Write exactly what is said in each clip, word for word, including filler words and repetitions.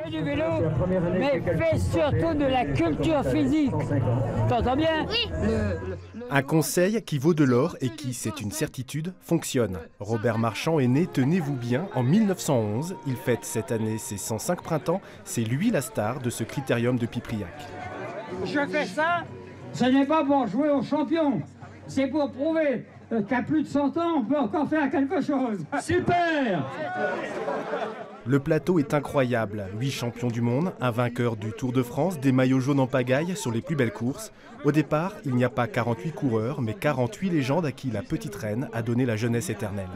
Du vélo, mais fais surtout de la culture physique. T'entends bien? Oui. Un conseil qui vaut de l'or et qui, c'est une certitude, fonctionne. Robert Marchand est né, tenez-vous bien, en mille neuf cent onze. Il fête cette année ses cent cinq printemps. C'est lui la star de ce critérium de Pipriac. Je fais ça, ce n'est pas pour jouer aux champions. C'est pour prouver qu'à plus de cent ans, on peut encore faire quelque chose. Super! Le plateau est incroyable. Huit champions du monde, un vainqueur du Tour de France, des maillots jaunes en pagaille sur les plus belles courses. Au départ, il n'y a pas quarante-huit coureurs, mais quarante-huit légendes à qui la petite reine a donné la jeunesse éternelle.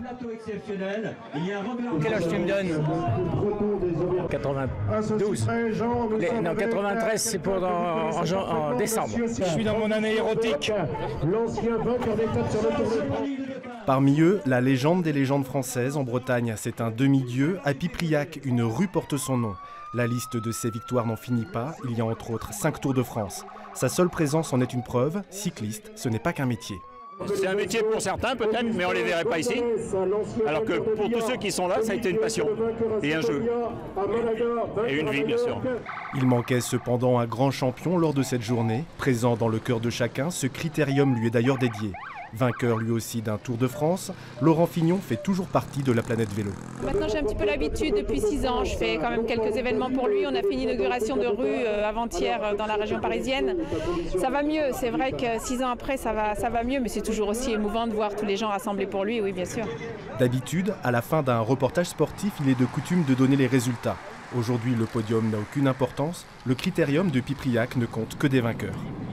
Quel âge tu me donnes? quatre-vingt-douze. Les, non, quatre-vingt-treize, c'est pour dans, en, en, en décembre. Je suis dans mon année érotique. Parmi eux, la légende des légendes françaises en Bretagne. C'est un demi-dieu. À Pipriac, une rue porte son nom. La liste de ses victoires n'en finit pas. Il y a entre autres cinq Tours de France. Sa seule présence en est une preuve. Cycliste, ce n'est pas qu'un métier. C'est un métier pour certains peut-être, mais on ne les verrait pas ici. Alors que pour tous ceux qui sont là, ça a été une passion et un jeu. Et une vie, bien sûr. Il manquait cependant un grand champion lors de cette journée. Présent dans le cœur de chacun, ce critérium lui est d'ailleurs dédié. Vainqueur lui aussi d'un Tour de France, Laurent Fignon fait toujours partie de la planète vélo. Maintenant j'ai un petit peu l'habitude, depuis six ans, je fais quand même quelques événements pour lui. On a fait une inauguration de rue euh, avant-hier euh, dans la région parisienne. Ça va mieux, c'est vrai que six ans après ça va, ça va mieux, mais c'est toujours aussi émouvant de voir tous les gens rassemblés pour lui, oui bien sûr. D'habitude, à la fin d'un reportage sportif, il est de coutume de donner les résultats. Aujourd'hui, le podium n'a aucune importance, le critérium de Pipriac ne compte que des vainqueurs.